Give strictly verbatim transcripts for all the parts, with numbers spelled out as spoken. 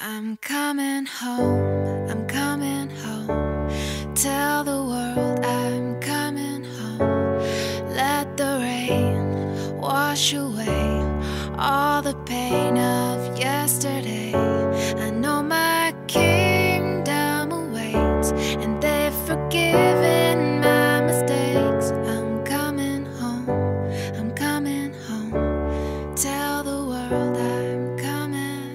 I'm coming home, I'm coming home. Tell the world I'm coming home. Let the rain wash away all the pain of yesterday. I know my kingdom awaits, and they've forgiven my mistakes. I'm coming home, I'm coming home. Tell the world I'm coming.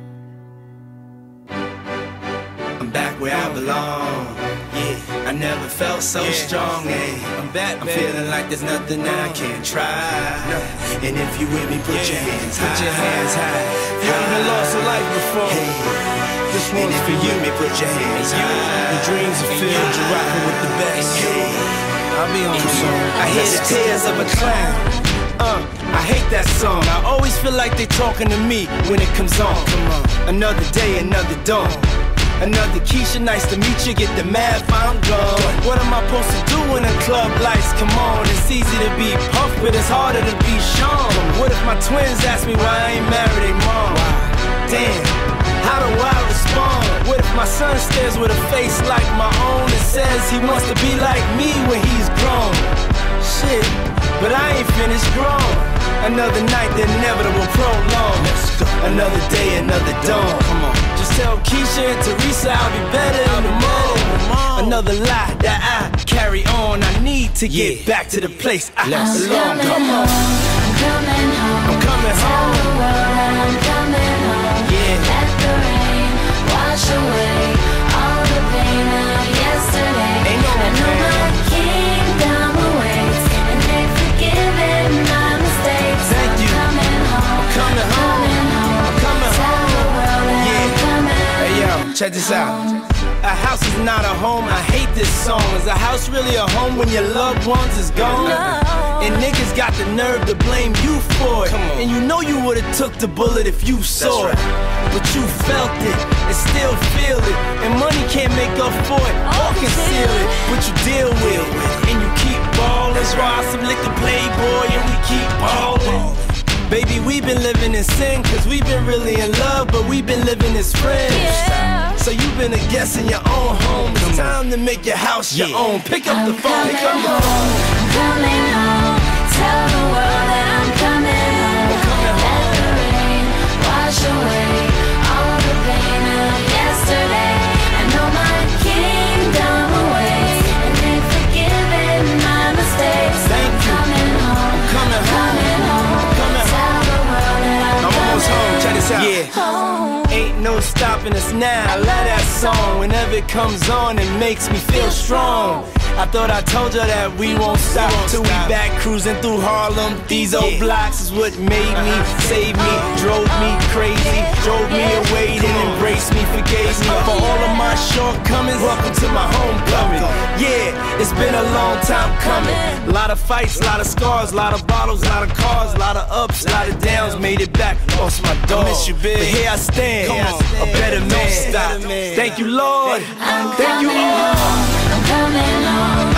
I'm back where I belong. Yeah, I never felt so yeah. strong. Yeah. I'm back, I'm baby. Feeling like there's nothing I can't try. And if you with me, put yeah. your hands high. Put your hands high. You haven't lost a life before. Hey. This one's for you. Me, put your hands high. Your dreams are filled. You're rocking with the best. Hey. I'll be on the song. I hear the tears of a clown. Uh, I hate that song. I always feel like they talking to me when it comes on. Come on. Another day, another dawn. Another Keisha, nice to meet you. Get the math, I'm gone. What am I supposed to do when the club lights come on? It's easy to be Puff, but it's harder to be Sean. What if my twins ask me why I ain't married their mom? Damn, how do I respond? What if my son stares with a face like my own and says he wants to be like me when he's grown? Shit, but I ain't finished grown. Another night, the inevitable prolong. Another day, another dawn. Come on. Just tell Keisha and Teresa I'll be better in the morning. Another lie that I carry on. I need to get yeah. back to the place I Let's belong. Come on. I'm coming home. I'm coming Tell home. the world that I'm coming home. Yeah. Let the rain wash away all the pain of yesterday. Ain't no I know my kingdom awaits, and they've forgiven my mistakes. Thank you. I'm coming home. I'm coming home. I'm coming Tell the world that Yeah. I'm coming. Hey yo, check this out. A house is not a home, I hate this song. Is a house really a home when your loved ones is gone? And niggas got the nerve to blame you for it. And you know you would've took the bullet if you saw it. But you felt it and still feel it. And money can't make up for it or conceal it. But you deal with it and you keep ballin'. That's why some liquor playboy and we keep ballin'. Baby, we've been living in sin, cause we've been really in love, but we've been living as friends. Yeah. So you've been a guest in your own home. It's time to make your house your yeah. own. Pick up I'm the phone, pick up home. the phone. I'm coming home. Tell the world that I'm coming home. I'm coming home. Let the rain wash away all the pain of yesterday. I know my kingdom awaits, and they've forgiven my mistakes. Thank I'm you. coming home. I'm coming home. Coming home. I'm coming home. Tell the world that I'm, I'm almost home. Check this out. Yeah. Home. Ain't no stopping us now. I love that song. Whenever it comes on, it makes me feel strong. I thought I told you that we won't stop till we back cruising through Harlem. These old blocks is what made me, saved me, drove me crazy, drove me away, then embraced me, forgave me for all of my shortcomings. Welcome to my homecoming. Yeah, it's been a long time coming. A lot of fights, a lot of scars, a lot of bottles, a lot of cars, a lot of ups, a lot of downs. Made it back, lost my dog. I miss you, big. But here I stand, a better man. Stop. Thank you, Lord. Thank you, all. I'm coming home.